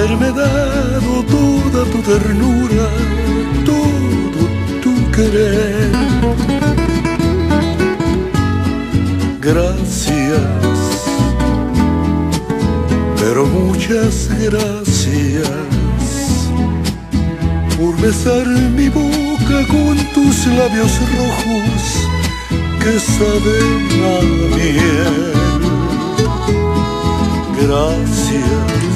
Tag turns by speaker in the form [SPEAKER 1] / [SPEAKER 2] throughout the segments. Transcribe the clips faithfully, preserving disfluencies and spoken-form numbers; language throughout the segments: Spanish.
[SPEAKER 1] haberme dado toda tu ternura, todo tu querer. Gracias, pero muchas gracias por besar mi boca con tus labios rojos que saben a miel. Gracias,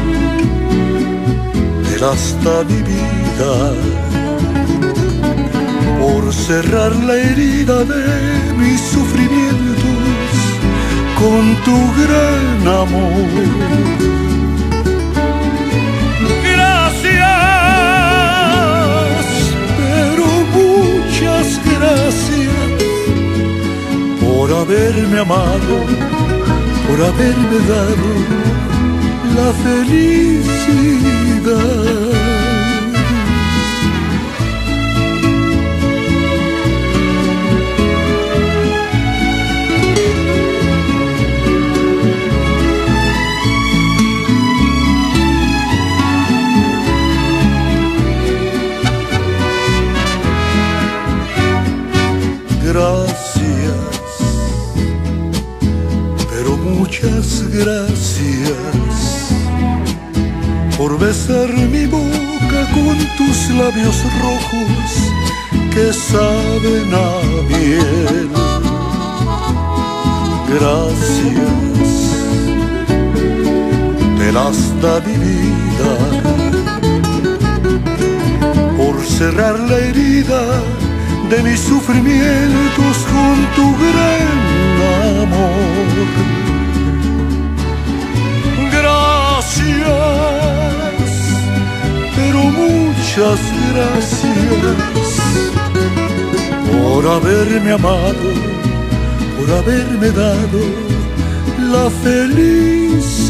[SPEAKER 1] hasta mi vida por cerrar la herida de mis sufrimientos con tu gran amor. Gracias, pero muchas gracias por haberme amado, por haberme dado la felicidad. Gracias, pero muchas gracias por besar mi boca con tus labios rojos que saben a miel. Gracias, te las da mi vida por cerrar la herida de mis sufrimientos con tu gran amor. Gracias, pero muchas gracias por haberme amado, por haberme dado la felicidad.